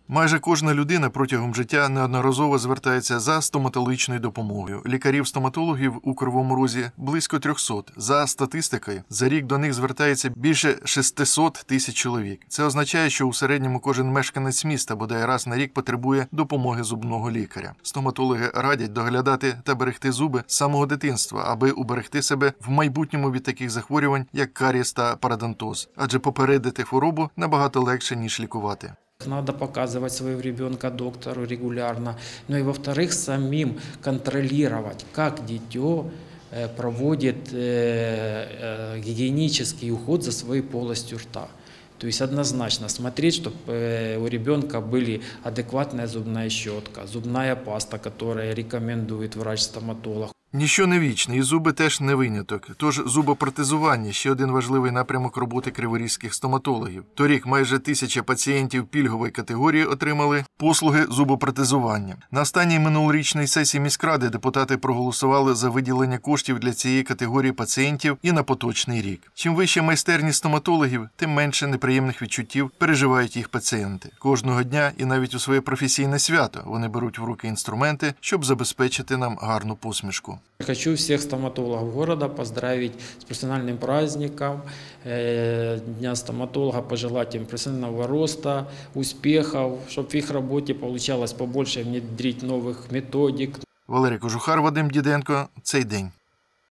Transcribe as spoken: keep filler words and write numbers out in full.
Майже кожна людина протягом життя неодноразово звертається за стоматологічною допомогою. Лікарів-стоматологів у Кривому Розі близько трьохсот. За статистикою, за рік до них звертається більше шестисот тисяч чоловік. Це означає, що у середньому кожен мешканець міста бодай раз на рік потребує допомоги зубного лікаря. Стоматологи радять доглядати та берегти зуби з самого дитинства, аби уберегти себе в майбутньому від таких захворювань, як карієс та пародонтоз. Адже попередити хворобу набагато легше, ніж лікувати. Надо показывать своего ребенка доктору регулярно, ну и во-вторых, самим контролировать, как дитё проводит гигиенический уход за своей полостью рта. То есть однозначно смотреть, чтобы у ребенка были адекватная зубная щетка, зубная паста, которую рекомендует врач-стоматолог. Ніщо не вічне, і зуби теж не виняток. Тож зубопротезування – ще один важливий напрямок роботи криворізьких стоматологів. Торік майже тисяча пацієнтів пільгової категорії отримали послуги зубопротезування. На останній минулорічній сесії міськради депутати проголосували за виділення коштів для цієї категорії пацієнтів і на поточний рік. Чим вища майстерність стоматологів, тим менше неприємних відчуттів переживають їх пацієнти. Кожного дня і навіть у своє професійне свято вони беруть в руки інструменти, щоб забезпечити нам гарну посмішку. Хочу всех стоматологов города поздравить с профессиональным праздником Дня стоматолога, пожелать им профессионального роста, успехов, чтобы в их работе получалось побольше внедрить новых методик. Валерій Кожухар, Вадим Діденко. Цей день.